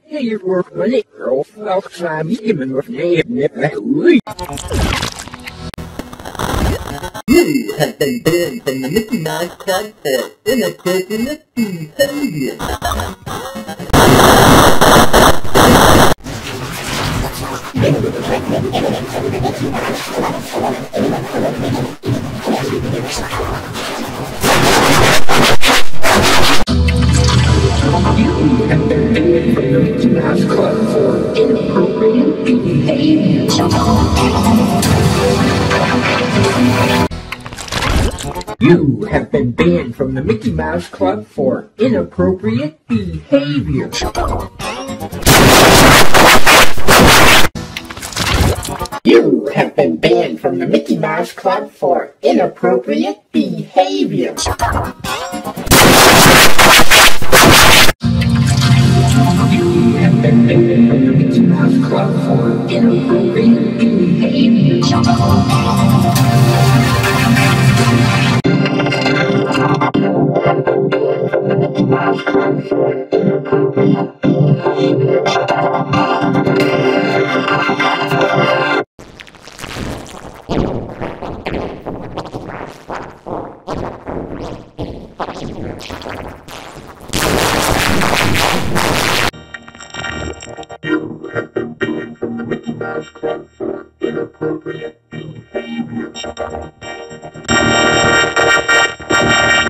Hier wordt wanneer of welk samen of nee, net weg. You have been banned from the Mickey Mouse Club for inappropriate behavior. You have been banned from the Mickey Mouse Club for inappropriate behavior. You have been banned from the Mickey Mouse Club for inappropriate behavior. You have been banned from the Mickey Mouse Club for inappropriate behavior. You have been banned from the Mickey Mouse Club for inappropriate behavior.